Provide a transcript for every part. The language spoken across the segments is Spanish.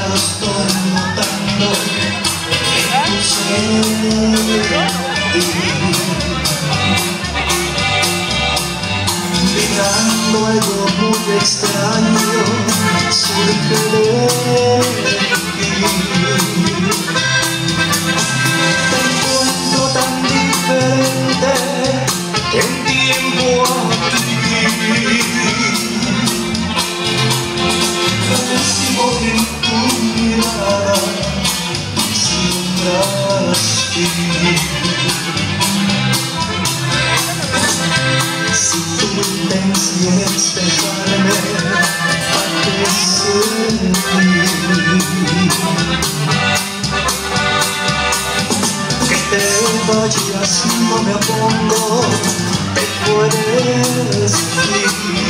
lo estoy notando en tu sentir. Vibrando algo muy extraño surge de ti. Te encuentro tan diferente en tiempo a ti. Recibo en tu mirada sin trastir. Si tu intención es dejarme a que sentir, que te vayas no me opongo, te puedes ir.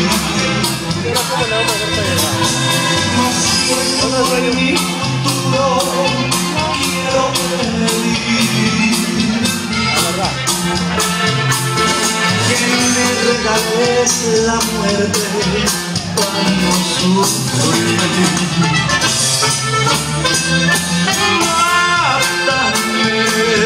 Mas cuando en mi futuro quiero pedir que me regales la muerte cuando sufrí. Mátame.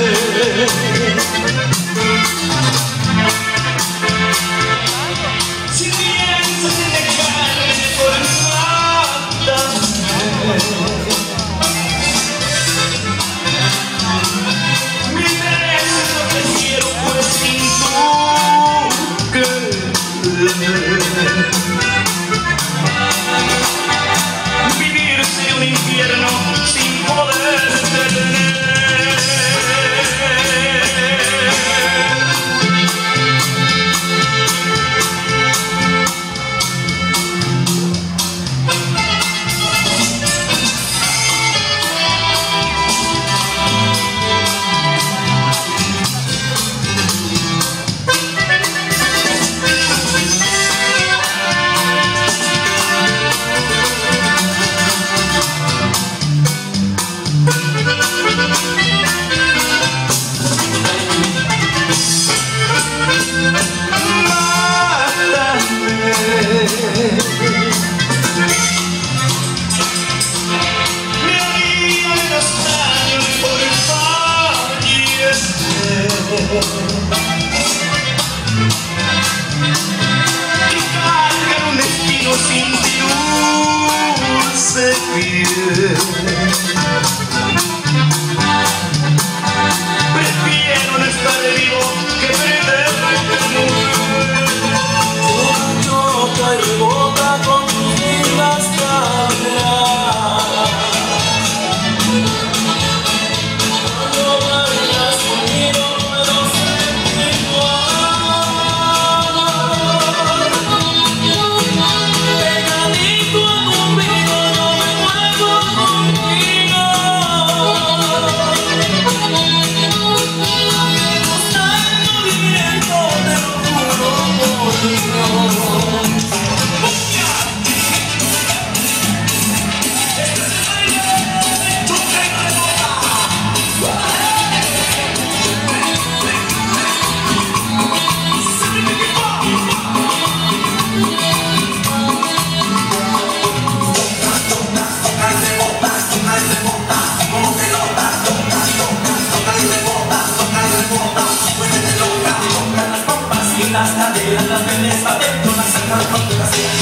Si piensas en dejarme, pues mátame. Mi interés es lo que quiero, pues sin vivir sin un infierno sin poder detener. Y cargar un destino sin ti dulce piel. Prefiero no estar vivo que perderme en un choca y rebota con tus vidas cabreadas. Cuando bailas conmigo puedo sentir tu amor. Pegadito a conmigo, no me muevo contigo. Me gusta el movimiento, te lo juro por Dios. Las caderas, las venas, adentro, las sacas,